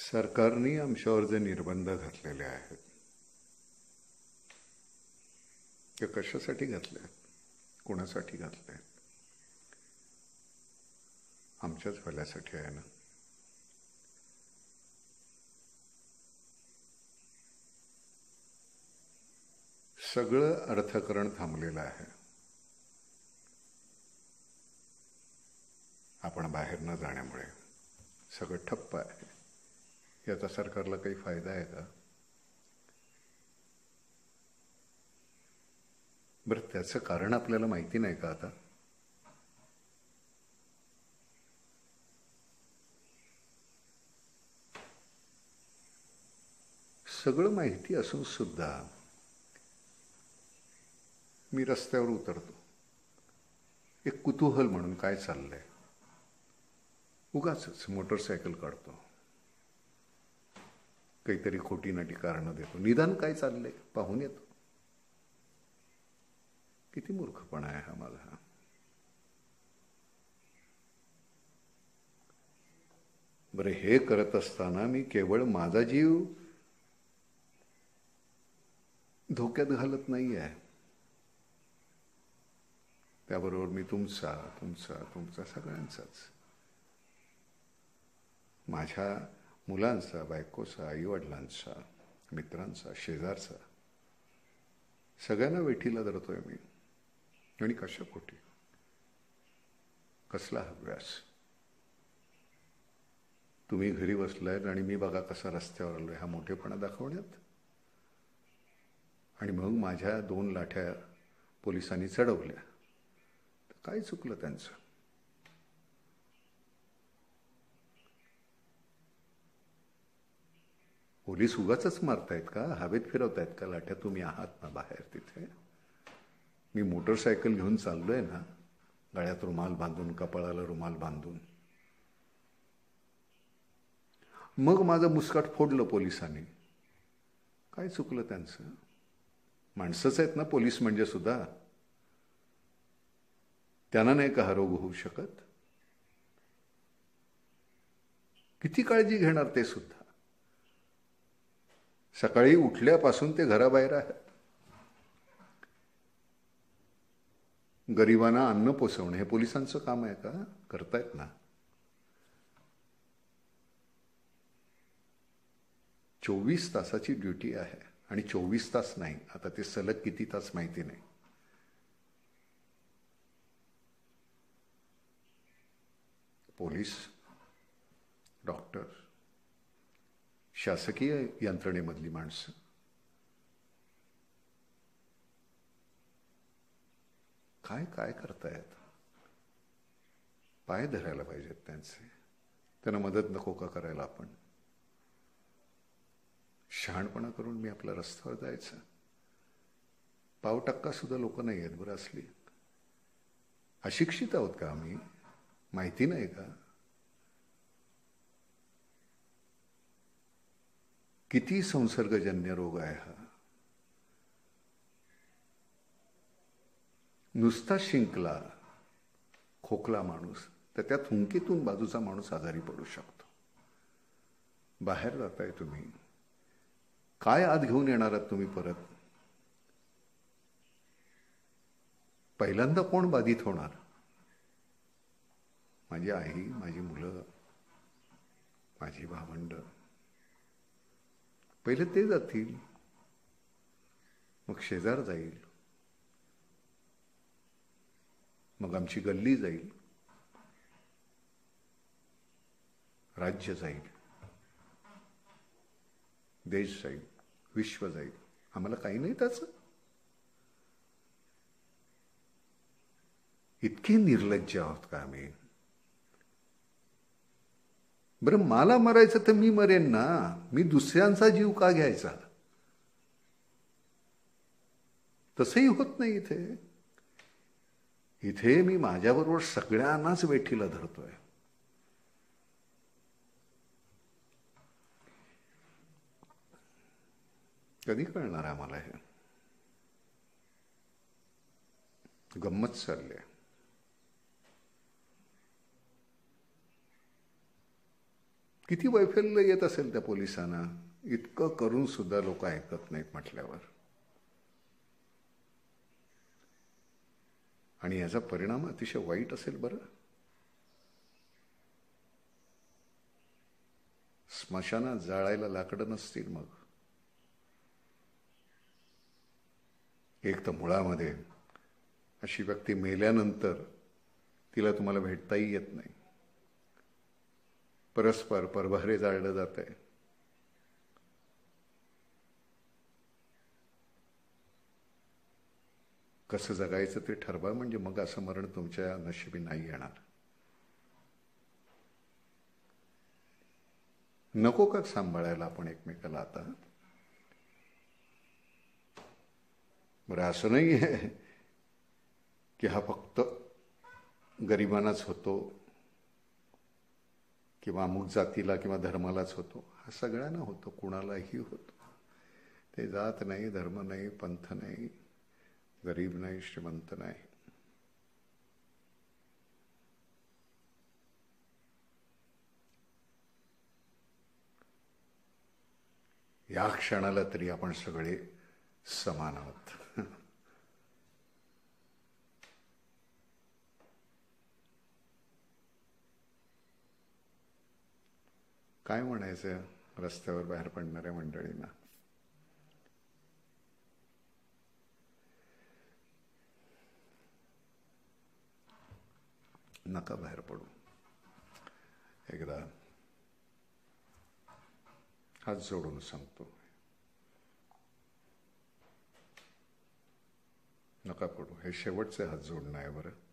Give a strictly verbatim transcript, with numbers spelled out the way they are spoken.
सरकारने आमच्यावर जे निर्बंध घातलेले आहेत ते कशासाठी घातले आहेत, कोणासाठी घातले आहेत? आमच्याच भल्यासाठी आहे ना. सगळं अर्थकारण थांबलेलं आहे. आपण बाहेर न जाण्यामुळे सगळं ठप्प आहे. याचा सरकारला काही फायदा आहे का? बरं, त्याचं कारण आपल्याला माहिती नाही का? आता सगळं माहिती असून सुद्धा मी रस्त्यावर उतरतो, एक कुतूहल म्हणून काय चाललंय, उगाच मोटरसायकल काढतो, काहीतरी खोटी नाटी कारणं देतो, निदान काय चाललंय पाहून येतो. किती मूर्खपणा आहे हा माझा. बरं, हे करत असताना मी केवळ माझा जीव धोक्यात घालत नाही आहे, त्याबरोबर मी तुमचा तुमचा तुमचा सगळ्यांचाच, माझ्या मुलांचा, बायकोचा, आईवडिलांचा, मित्रांचा, शेजारचा, सगळ्यांना वेठीला धरतोय मी. आणि कशा पोटी? कसला हव्यास? तुम्ही घरी बसलायत आणि मी बघा कसा रस्त्यावर आलोय, हा मोठेपणा दाखवण्यात? आणि मग माझ्या दोन लाठ्या पोलिसांनी चढवल्या तर काय चुकलं त्यांचं? पोलीस उगाच मारतायत का? हवेत फिरवतायत का लाठ्या? तुम्ही आहात ना बाहेर तिथे. मी मोटरसायकल घेऊन चाललोय ना, गळ्यात रुमाल बांधून, कपाळाला रुमाल बांधून. मग माझं मुस्काट फोडलं पोलिसांनी, काय चुकलं त्यांचं? माणसंच आहेत ना पोलीस म्हणजे सुद्धा. त्यांना नाही का हा रोग होऊ शकत? किती काळजी घेणार ते सुद्धा. सकाळी उठल्यापासून ते घराबाहेर आहेत. गरिबांना अन्न पोचवणं हे पोलिसांचं काम आहे का? करतायत ना. चोवीस तासाची ड्युटी आहे आणि चोवीस तास नाही, आता ते सलग किती तास माहिती नाही. पोलीस, डॉक्टर, शासकीय यंत्रणेमधली माणसं काय काय करतायत? पाय धरायला पाहिजेत त्यांचे. त्यांना मदत नको का करायला आपण? शहाणपणा करून मी आपल्या रस्त्यावर जायचं? पाव टक्का सुद्धा लोक नाही आहेत बरं असली. अशिक्षित आहोत का आम्ही? माहिती नाही का? किती संसर्गजन्य रोग आहे हा. नुसता शिंकला, खोकला माणूस, तर त्या थुंकीतून बाजूचा माणूस आजारी पडू शकतो. बाहेर जाताय तुम्ही, काय आत घेऊन येणार आहात तुम्ही परत? पहिल्यांदा कोण बाधित होणार? माझी आई, माझी मुलं, माझी भावंड. पहिले ते जातील, मग शेजार जाईल, मग आमची गल्ली जाईल, राज्य जाईल, देश जाईल, विश्व जाईल. आम्हाला काही नाही त्याचं. इतके निर्लज्ज आहोत का आम्ही? बरं, मला मरायचं तर मी मरेन ना, मी दुसऱ्यांचा जीव का घ्यायचा? तसंही होत नाही इथे. इथे मी माझ्याबरोबर सगळ्यांनाच वेठीला धरतोय. कधी कळणार आहे मला हे? गंमत चालली. किती वैफल्य येत असेल त्या पोलिसांना, इतकं करून सुद्धा लोक ऐकत नाहीत म्हटल्यावर. आणि याचा परिणाम अतिशय वाईट असेल बरं. स्मशानात जाळायला लाकडं नसतील मग. एक तर मुळामध्ये अशी व्यक्ती मेल्यानंतर तिला तुम्हाला भेटताही येत नाही. परस्पर परभारे जाळलं जात आहे. कसं जगायचं ते ठरवा, म्हणजे मग असं मरण तुमच्या नशिबी नाही येणार. नको का सांभाळायला आपण एकमेकाला आता? बरं, असं नाही आहे की हा फक्त गरिबांनाच होतो किंवा अमुक जातीला किंवा धर्मालाच होतो. हा सगळ्यांना होतो, कुणालाही होतो. ते जात नाही, धर्म नाही, पंथ नाही, गरीब नाही, श्रीमंत नाही. या क्षणाला तरी आपण सगळे समान आहोत. काय म्हणायचं रस्त्यावर बाहेर पडणाऱ्या मंडळींना? नका बाहेर पडू. एकदा हात जोडून सांगतो, नका पडू. हे शेवटचे हात जोडणं आहे बरं.